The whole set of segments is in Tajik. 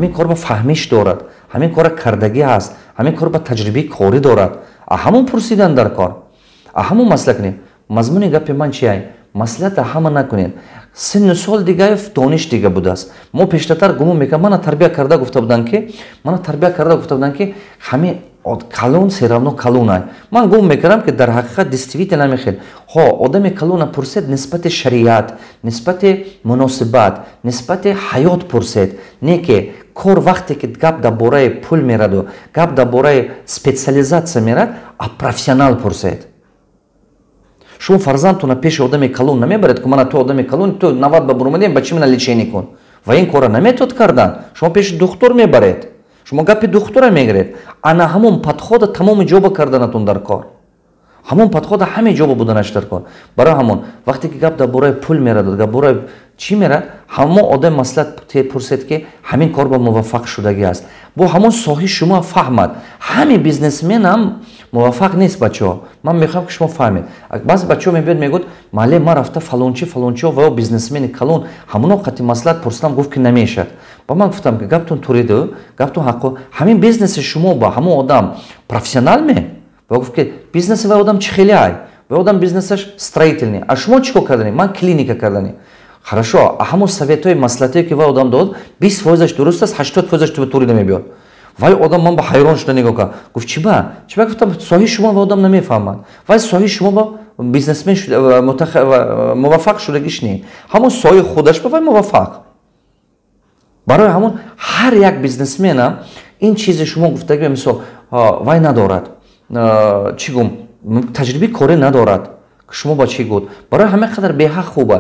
ҳамин кор ба фаҳмиш дорад, ҳамин кора кардагӣ ҳаст, ҳамин кор ба таҷрибаи корӣ дорад. Ҳамон пурсидан дар кор, ҳамон масъала кунед. мазмуни гапи ман чиай? Маслиҳата ҳама накунед. синну сол дига, дониш дига будааст. мо пештартар гумон мекунем, мана тарбия карда гуфта буданд ки ҳамин калон се равно калонай. Ман гумон мекунам ки дар ҳақиқат действительно мехел. Одами калона пурсед нисбати шариат, нисбати муносибат, нисбати ҳаёт пурсед. Не ки кор вақте ки гап дар бораи пул мераду, гап дар бораи специализация мерад, а профессионал пурсед. шумо фарзандтона пеши одами калон намебаред ки мана ту одами калон, ту 90 ба бурумадем, ба чӣ мана лечение кун. Ва ин кора наметод кардан. Шумо пеши духтур мебаред. шумо гапи духтура мегиред. Ана ҳамон подхода тамоми ҷоба карданатон дар кор. ҳамон подхода ҳаме ҷоба буданаш дар кор. Барои ҳамон вақте ки гап дар бораи пул мерад, дар бораи чӣ мерад, ҳамон одам маслиҳат пурсед ки ҳамин кор ба муваффақ шудагӣ аст. Бо ҳамон соҳи шумо фаҳмад. ҳами бизнесмен ҳам муваффақ нест бачаҳо. Ман мехоҳам ки шумо фаҳмед. Баъзе бачаҳо мебиёд мегӯяд, мале ман рафта фалончиҳо ва бизнесмени калон ҳамоно қати маслиҳат пурсидам, гуфт ки намешад. Ба ман гуфтам ки гаптон туриду, гаптон ҳаққо, ҳамин бизнеси шумо ба ҳамон одам профессионал ме? Ва гуфт ки бизнеси вай одам чӣ хеле ай? Вай одам бизнесаш строительный. А шумо чӣ кор кардани? Ман клиника кардани. Хорошо, а ҳамон советҳои маслиҳатие ки вай одам дод, 20% дуруст аст, 80% ту ба турида мебиёд. Вай одам ман ба ҳайрон шуда нигоҳ кард. Гуфт чӣ ба? Гуфтам соҳи шумо вай одам намефаҳмад. Вай соҳи шумо ба бизнесмен муваффақ шудагиш не. ҳамон соҳи худаш ба вай муваффақ. барои ҳамон ҳар як бизнесменам ин чизи шумо гуфтаги мисол вай надорад. чӣ гум таҷрибаи корӣ надорад. Шумо ба чӣ гуд? Барои ҳама қадар беҳақ хуба.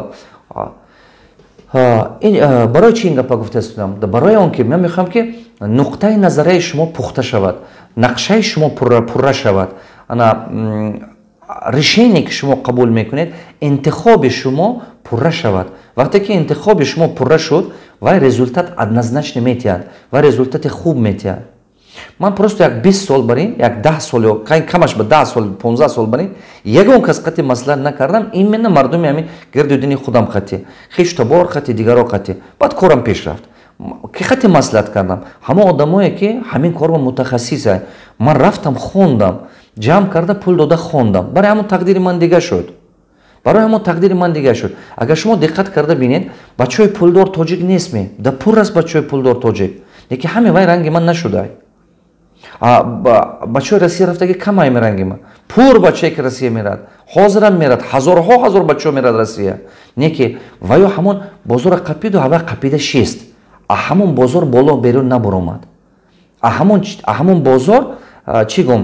барои чӣ ин гапа гуфтаистам? Барои он ки ман мехоҳам ки нуқтаи назарияи шумо пухта шавад, нақшаи шумо пурра шавад. решение ки шумо қабул мекунед, интихоби шумо пурра шавад. вақте ки интихоби шумо пурра шуд, вай результат однозначно метиҳад, вай результати хуб метиҳад. Ман просто як 20 сол барин, як 10 сол ё камаш ба 10 сол, 15 сол барин, ягон кас қати маслиҳат накардам, именно мардуми ҳамин гирду дини худам қати. хештабор қати, дигаро қати. Баъд корам пеш рафт. Ки қати маслиҳат кардам. ҳама одамое ки ҳамин корба мутахассисай. Ман рафтам хондам, ҷамъ карда пул дода хондам. Барои ҳамон тақдири ман дига шуд. барои ҳамон тақдири ман дига шуд. Агар шумо диққат карда бинед, бачаҳои пулдор тоҷик нест ме. Да пур аст бачаҳои пулдор тоҷик. Лекин ҳами вай ранги ман нашудай. бачаҳои Россия рафтаги камай ранги ман. Пур бачае ки Россия мерад. ҳозирам мерад. ҳазор бачаҳо мерад Россия. Не ки ваё ҳамон бозора қапиду, ҳава қапида шест. А ҳамон бозор боло берун набуромад. А ҳамон бозор чӣ гум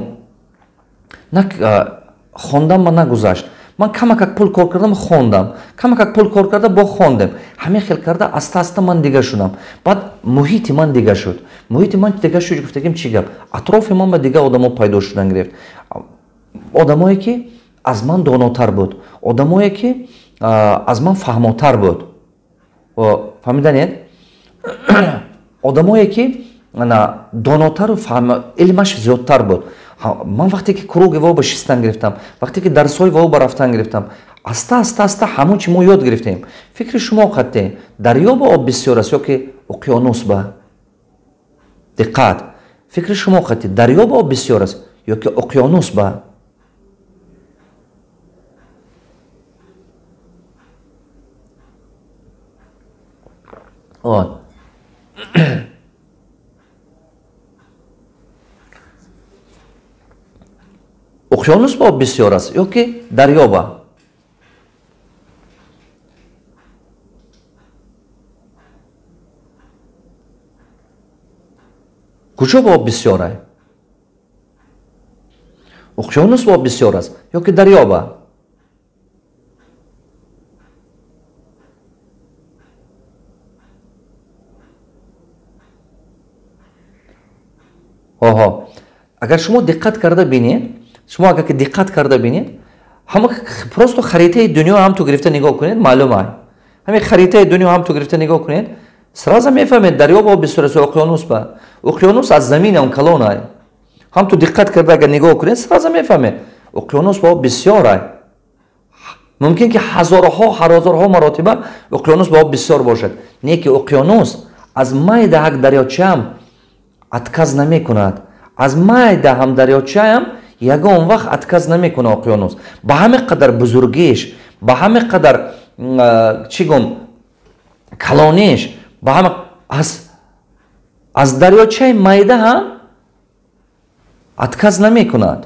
хондам ма нагузашт. Ман камакак пул кор кардам, хондам. Камакак пул кор карда, бо хондем. ҳамин хел карда аста ман дига шудам. Баъд муҳити ман дига шуд. Муҳити ман дига шуд, гуфтагим чӣ гап? Атрофи ман ба дига одамо пайдо шудан гирифт. Одамое ки аз ман донотар буд. Одамое ки аз ман фаҳмотар буд. фаҳмиданед? одамое ки донотару илмаш зиёдтар буд. Ман вақте ки куруги вао ба шистан гирифтам, вақте ки дарсҳои вао ба рафтан гирифтам, аста ҳамон чи мо ёд гирифтем. Фикри шумо қатте, дарё ба об бисёр аст ё ки уқёнус ба? Диққат. Фикри шумо қатте, дарё ба об бисёр аст ё ки уқёнус ба? уқёнус ба об бисёр аст ё ки дарё ба? куҷо ба об бисёр ай? уқёнус ба об бисёр аст ё ки дарё ба? агар шумо диққат карда бинед, шумо агар ки диққат карда бинед, ҳама просто харитаи дунё ҳам ту гирифта нигоҳ кунед, маълум ай. ҳамин харитаи дунё ҳам ту гирифта нигоҳ кунед, сразу мефаҳмед дарё ба об бисёр аст ё уқёнус ба? уқёнус аз замин он калон ай. ҳам ту диққат карда агар нигоҳ кунед, сразу мефаҳмед уқёнус ба об бисёр ай. мумкин ки ҳазорҳо маротиба уқёнус ба об бисёр бошад. Не ки уқёнус аз майда як дарёчаам отказ намекунад. аз майда ҳам дарёчаам ягон вақт отказ намекунад уқёнус. ба ҳаме қадар бузургиш, ба ҳаме қадар чӣ гум калониш, ба ҳаме аз дарёчаи майда ҳам отказ намекунад.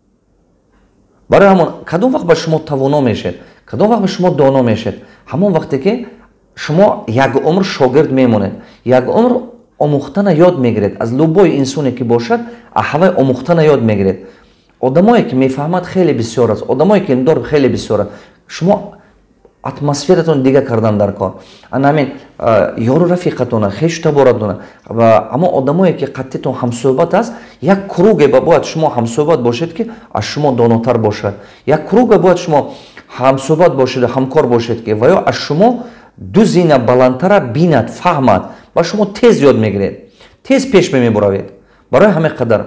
барои ҳамон кадом вақт ба шумо тавоно мешед, кадом вақт ба шумо доно мешед, ҳамон вақте ки шумо як умр шогирд мемонед, як умр омӯхтана ёд мегиред. аз любой инсоне ки бошад ҳавай омӯхтана ёд мегиред. одамое ки мефаҳмад хеле бисёр аст, одамое ки дор хеле бисёр аст. шумо атмосфератон дига кардан дар кор. ана ҳамин ёру рафиқатона хешу таборатона, аммо одамое ки қаттитон ҳамсӯҳбат аст, як круге бояд шумо ҳамсӯҳбат бошед ки аз шумо донотар бошад. як круге бояд шумо ҳамсӯҳбат бошед, ҳамкор бошед ки ва ё аз шумо ду зина баландтара бинад, фаҳмад, ба шумо тез ёд мегиред, тез пеш мебуравед. барои ҳаме қадар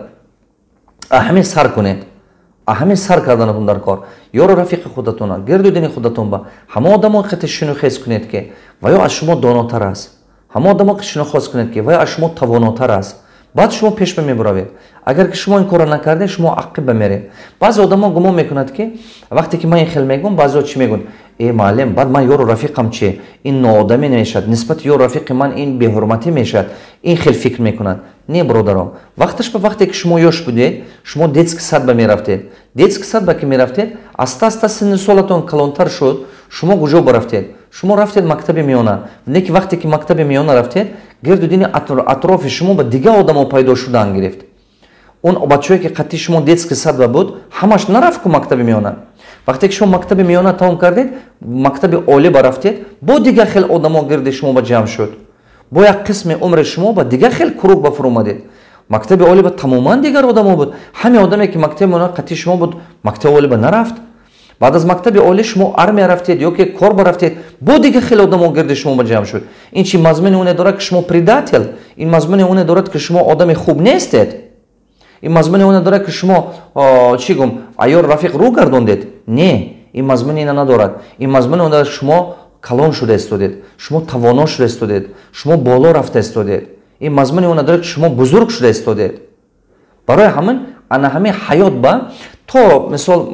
аҳамӣ сар кунед, аҳамӣ сар карданатон дар кор. ёру рафиқи худатона, гирду дини худатон ба ҳама одамон қати шинохез кунед ки ва ё аз шумо донотар аст. ҳама одамон ки шинохез кунед ки ва ё аз шумо тавонотар аст. баъд шумо пеш мебуравед. агар ки шумо ин кора накардед, шумо ақиба меред. баъзе одамон гумон мекунад ки вақте ки ман ин хел мегӯям, баъзеҳо чӣ мегӯянд, маълим, баъд ман ёру рафиқам чи, ин ноодамӣ мешавад, нисбати ёру рафиқи ман ин беҳурматӣ мешавад, ин хел фикр мекунад. Не, бродарон, вақташ ба вақте ки шумо ёш будед, шумо детски садба мерафтед. детски садба ки мерафтед, аста аста синни солатон калонтар шуд, шумо куҷо барафтед? шумо рафтед мактаби миёна. Неки вақте ки мактаби миёна рафтед, гирду дини атрофи шумо ба дига одамо пайдо шудан гирифт. он бачаҳое ки қатъи шумо детски садба буд, ҳамаш нарафт ку мактаби миёна. вақте ки шумо мактаби миёна тамом кардед, мактаби оли ба рафтед, бо дига хел одамо гирди шумо ба ҷамъ шуд. бо як қисми умри шумо ба дига хел круг ба фурӯмадед. мактаби оли ба тамоман дигар одамо буд. ҳаме одаме ки мактаби миёна қатъи шумо буд, мактаби оли ба нарафт. баъд аз мактаби оли шумо армия рафтед ё ки кор ба рафтед, бо дига хел одамо гирди шумо ба ҷамъ шуд. ин чи мазмуни оне дорад ки шумо предател, ин мазмуни оне дорад ки шумо одами хуб нестед. ин мазмуни оне дорад ки шумо чӣ гум айёр рафиқ рӯ гардондед. Не, ин мазмуни ина надорад. ин мазмуни оне дорад шумо калон шуда истодед, шумо тавоно шуда истодед, шумо боло рафта истодед. ин мазмуни оне дорад ки шумо бузург шуда истодед. барои ҳамин ана ҳамин ҳаёт ба то мисол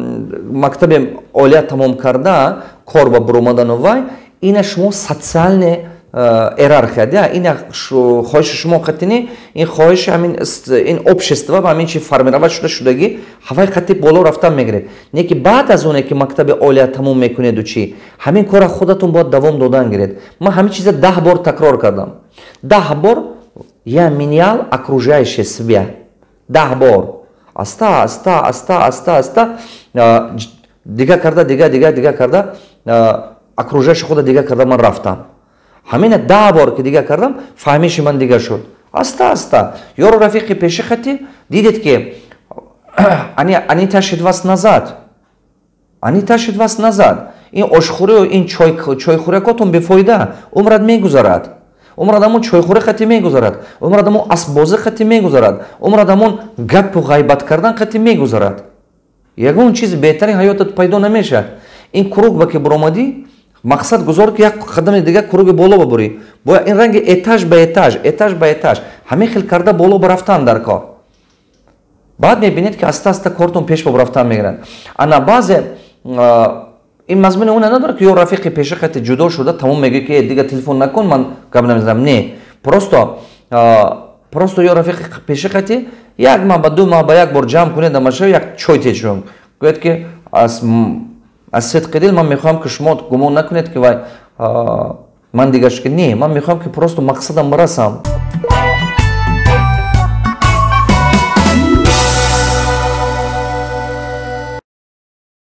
мактаби олия тамом карда кор ба буромадану вай, ина шумо социалне иерархия, ин хоҳиши шумо қатини, ин хоҳиши ин общество ба ҳамин чи формировать шудагӣ ҳавай қати боло рафтан мегиред. Не ки баъд аз оне ки мактаби олия тамом мекунеду чӣ, ҳамин кора худатон бояд давом додан гиред. ман ҳамин чиза 10 бор такрор кардам. 10 бор я менял окружающее себя. 10 бор. Аста, дига карда, дига карда, окружающий худа дига карда ман рафтам. ҳамина 10 бор ки дига кардам, фаҳмиши ман дига шуд. Аста, ёру рафиқи пеши хати дидед ки они ташид вас назад. Они ташид вас назад. ин ошхӯрию ин чойхӯрякотон бефоида, умрат мегузарад. умрад ҳамон чойхӯрӣ хати мегузарад, умрад ҳамон асббозӣ хати мегузарад, умрад ҳамон гапу ғайбат кардан хати мегузарад. ягон чизи беҳтари ҳаётат пайдо намешавад. ин круг ба ки буромадӣ, мақсад гузор ки як қадами дига круги боло бабурӣ. бояд ин ранги этаж ба этаж ҳамин хел карда боло барафтан дар кор. баъд мебинед ки аста аста кортон пеш ба рафтан мегирад. ана баъзе ин мазмуни оне надорад ки ё рафиқи пеши хати ҷудо шуда тамом мегӯй ки дига телефон накун, ман гап намезанам. Не, просто ё рафиқи пеши хати як ма ба ду ма ба як бор ҷамъ кунед дар машина, як чой течун гӯяд ки аз сидқи дил ман мехоҳам ки шумо гумон накунед ки вай ман дига ки не, ман мехоҳам ки просто мақсадам расам.